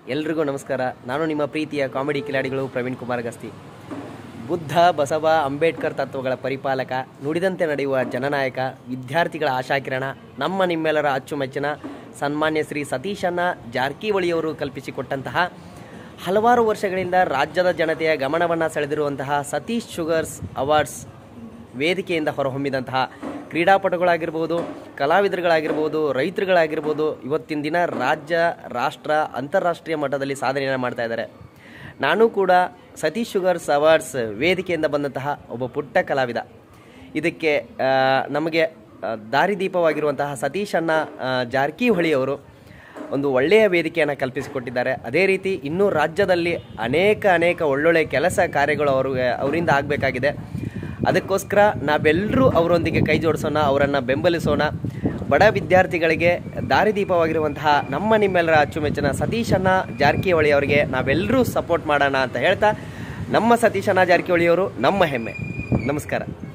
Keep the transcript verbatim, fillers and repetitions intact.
ಎಲ್ರಿಗೂ ನಮಸ್ಕಾರ. ನಾನು ನಿಮ್ಮ ಪ್ರೀತಿಯ ಕಾಮಿಡಿ ಕಿಲಾಡಿಗಳು ಪ್ರವೀಣ್ ಕುಮಾರ್ ಗಸ್ತಿ. ಬುದ್ಧ, ಬಸವ, ಅಂಬೇಡ್ಕರ್ ತತ್ವಗಳ ಪರಿಪಾಲಕ, ನುಡಿದಂತೆ ನಡೆಯುವ ಜನನಾಯಕ, ವಿದ್ಯಾರ್ಥಿಗಳ ಆಶಾಕಿರಣ, ನಮ್ಮ ನಿಮ್ಮೆಲ್ಲರ ಅಚ್ಚುಮೆಚ್ಚಿನ ಸನ್ಮಾನ್ಯ ಶ್ರೀ ಸತೀಶಣ್ಣ ಜಾರಕಿಹೊಳಿಯವರು ಕಲ್ಪಿಸಿಕೊಟ್ಟಂತಹ ಹಲವಾರು ವರ್ಷಗಳಿಂದ ರಾಜ್ಯದ ಜನತೆಯ ಗಮನವನ್ನು ಸೆಳೆದಿರುವಂತಹ ಸತೀಶ್ ಶುಗರ್ಸ್ ಅವಾರ್ಡ್ಸ್ ವೇದಿಕೆಯಿಂದ ಹೊರಹೊಮ್ಮಿದಂತಹ ಕ್ರೀಡಾಪಟುಗಳಾಗಿರ್ಬೋದು, ಕಲಾವಿದರುಗಳಾಗಿರ್ಬೋದು, ರೈತರುಗಳಾಗಿರ್ಬೋದು, ಇವತ್ತಿನ ದಿನ ರಾಜ್ಯ, ರಾಷ್ಟ್ರ, ಅಂತಾರಾಷ್ಟ್ರೀಯ ಮಟ್ಟದಲ್ಲಿ ಸಾಧನೆಯನ್ನು ಮಾಡ್ತಾ ಇದ್ದಾರೆ. ನಾನು ಕೂಡ ಸತೀಶ್ ಶುಗರ್ಸ್ ಅವಾರ್ಡ್ಸ್ ವೇದಿಕೆಯಿಂದ ಬಂದಂತಹ ಒಬ್ಬ ಪುಟ್ಟ ಕಲಾವಿದ. ಇದಕ್ಕೆ ನಮಗೆ ದಾರಿದೀಪವಾಗಿರುವಂತಹ ಸತೀಶಣ್ಣ ಜಾರಕಿಹೊಳಿಯವರು ಒಂದು ಒಳ್ಳೆಯ ವೇದಿಕೆಯನ್ನು ಕಲ್ಪಿಸಿಕೊಟ್ಟಿದ್ದಾರೆ. ಅದೇ ರೀತಿ ಇನ್ನೂ ರಾಜ್ಯದಲ್ಲಿ ಅನೇಕ ಅನೇಕ ಒಳ್ಳೊಳ್ಳೆಯ ಕೆಲಸ ಕಾರ್ಯಗಳು ಅವರು ಅವರಿಂದ ಆಗಬೇಕಾಗಿದೆ. ಅದಕ್ಕೋಸ್ಕರ ನಾವೆಲ್ಲರೂ ಅವರೊಂದಿಗೆ ಕೈ ಜೋಡಿಸೋಣ, ಅವರನ್ನು ಬೆಂಬಲಿಸೋಣ. ಬಡ ವಿದ್ಯಾರ್ಥಿಗಳಿಗೆ ದಾರಿದೀಪವಾಗಿರುವಂತಹ ನಮ್ಮ ನಿಮ್ಮೆಲ್ಲರ ಅಚ್ಚುಮೆಚ್ಚಿನ ಸತೀಶಣ್ಣ ಜಾರಕಿಹೊಳಿ ಅವರಿಗೆ ನಾವೆಲ್ಲರೂ ಸಪೋರ್ಟ್ ಮಾಡೋಣ ಅಂತ ಹೇಳ್ತಾ, ನಮ್ಮ ಸತೀಶಣ್ಣ ಜಾರಕಿಹೊಳಿಯವರು ನಮ್ಮ ಹೆಮ್ಮೆ. ನಮಸ್ಕಾರ.